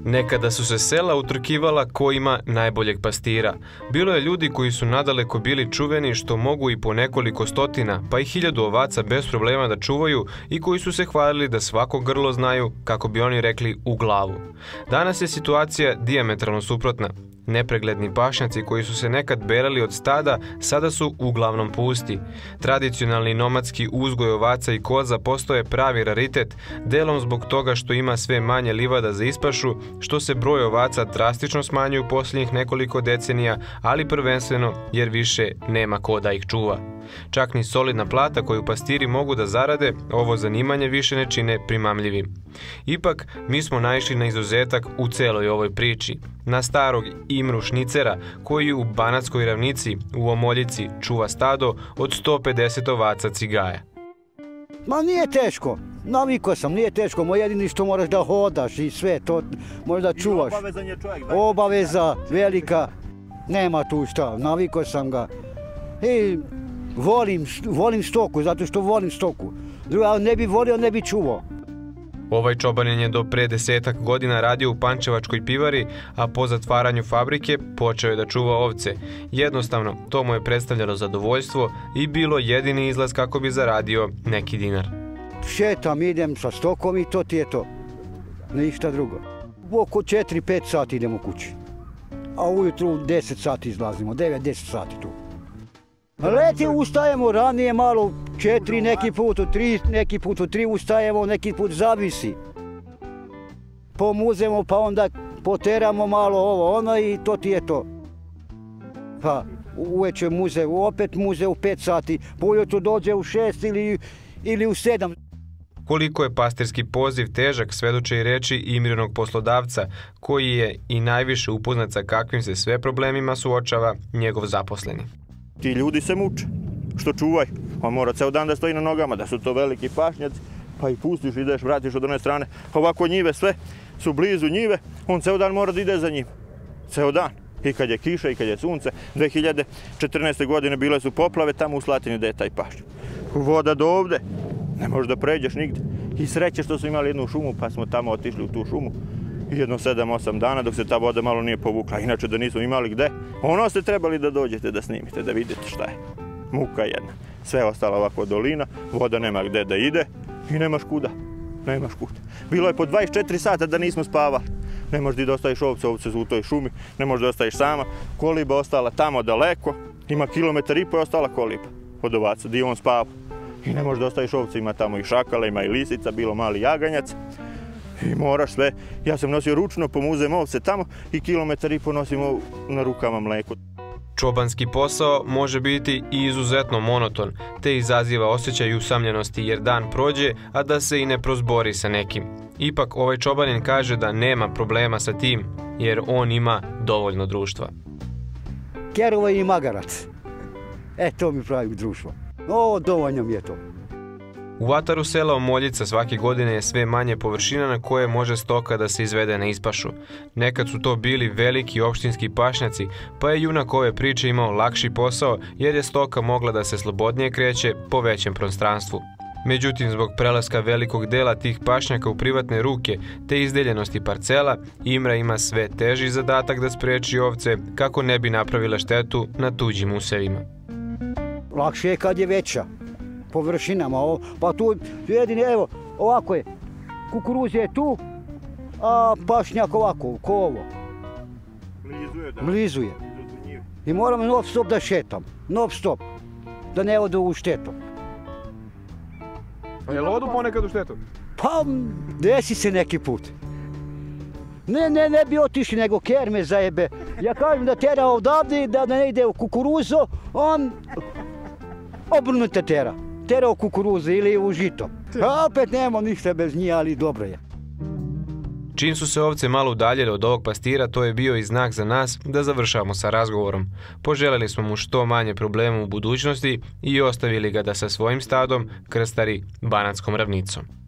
Nekada su se sela utrkivala ko ima najboljeg pastira. Bilo je ljudi koji su nadaleko bili čuveni što mogu i po nekoliko stotina, pa i 1000 ovaca bez problema da čuvaju i koji su se hvalili da svako grlo znaju, kako bi oni rekli, u glavu. Danas je situacija dijametralno suprotna. Nepregledni pašnjaci koji su se nekad berali od stada sada su uglavnom pusti. Tradicionalni nomadski uzgoj ovaca i koza postoje pravi raritet, delom zbog toga što ima sve manje livada za ispašu, što se broj ovaca drastično smanjuje u posljednjih nekoliko decenija, ali prvenstveno jer više nema ko da ih čuva. Čak ni solidna plata koju pastiri mogu da zarade, ovo zanimanje više ne čine primamljivim. Ipak, mi smo naišli na izuzetak u celoj ovoj priči. Na starog Imru Šnicera, koji u Banatskoj ravnici, u Omoljici, čuva stado od 150 ovaca cigaja. Ma nije teško, navikao sam, nije teško, moj jedini što moraš da hodaš i sve, to moraš da čuvaš. Obavezan je čovjek. Obaveza velika, nema tu šta, navikao sam ga. I volim stoku, zato što volim stoku. Druga, ne bi volio, ne bi čuvao. Ovaj čobanin je do pre 10-ak godina radio u Pančevačkoj pivari, a po zatvaranju fabrike počeo je da čuva ovce. Jednostavno, to mu je predstavljalo zadovoljstvo i bilo jedini izlaz kako bi zaradio neki dinar. Šetam, idem sa stokom i to ti je to. Ništa drugo. Oko 4-5 sati idemo kući. A ujutru 10 sati izlazimo, 9-10 sati tu. Leti ustajemo ranije malo, 4 neki put, 3 neki put, 3 ustajemo, neki put zavisi. Pomuzemo pa onda poteramo malo ovo, ono i to ti je to. Pa uveče muze, opet muze u 5 sati, ujutru dođe u 6 ili u 7. Koliko je pastirski poziv težak svedoče i reči Imrinog poslodavca, koji je i najviše upoznat sa kakvim se sve problemima suočava njegov zaposleni. Ti ljudi se muče, što čuvaj, on mora ceo dan da stoji na nogama, da su to veliki pašnjaci, pa i pustiš, ideš, vratiš od one strane, ovako njive sve su blizu njive, on ceo dan mora da ide za njim, ceo dan. I kad je kiša i kad je sunce, 2014. godine bile su poplave tamo u Slatini gde je taj pašnjak. Voda do ovde, ne možeš da pređeš nigde. I sreće što su imali jednu šumu, pa smo tamo otišli u tu šumu. Jedno 7-8 dana dok se ta voda malo nije povukla, inače da nismo imali gde. Ono ste trebali da dođete da snimite, da vidite šta je. Muka jedna. Sve ostalo ovako dolina, voda nema gde da ide i nemaš kuda. Nemaš kuda. Bilo je po 24 sata da nismo spavali. Ne možeš da ostaviš ovce, ovce su u toj šumi, ne možeš da ostaviš sama. Koliba ostala tamo daleko, ima 1,5 kilometra je ostala koliba od ovaca, gdje on spava. I ne možeš da ostaviš ovce, ima tamo i šakala, ima i lisica, bilo mali jaganjac. I moraš sve, ja sam nosio ručno, pomuzem ovce tamo i 1,5 kilometra nosimo na rukama mleko. Čobanski posao može biti i izuzetno monoton, te izaziva osjećaj usamljenosti jer dan prođe, a da se i ne prozbori sa nekim. Ipak ovaj čobanin kaže da nema problema sa tim, jer on ima dovoljno društva. Kerova i magarac. To mi pravi društvo. Dovoljno mi je to. U ataru sela Omoljica svake godine je sve manje površina na koje može stoka da se izvede na ispašu. Nekad su to bili veliki opštinski pašnjaci, pa je junak ove priče imao lakši posao jer je stoka mogla da se slobodnije kreće po većem prostranstvu. Međutim, zbog prelaska velikog dela tih pašnjaka u privatne ruke te izdeljenosti parcela, Imra ima sve teži zadatak da spreči ovce kako ne bi napravile štetu na tuđim usevima. Lakše je kad je veća površinama, pa tu jedini, evo, ovako je, kukuruz je tu, a pašnjak ovako, ko ovo. Blizu je. I moram non stop da šetam, non stop, da ne odu u štetu. A je li odu ponekad u štetu? Pa, desi se neki put. Ne bi otišli, nego kerme zajebe. Ja kažem da tera odavde, da ne ide u kukuruzo, on obrnuto tera. Tera u kukuruzu ili u žito. A opet nema ništa bez njih, ali dobro je. Čim su se ovce malo udaljile od ovog pastira, to je bio i znak za nas da završavamo sa razgovorom. Poželjeli smo mu što manje problema u budućnosti i ostavili ga da sa svojim stadom krstari Banatskom ravnicom.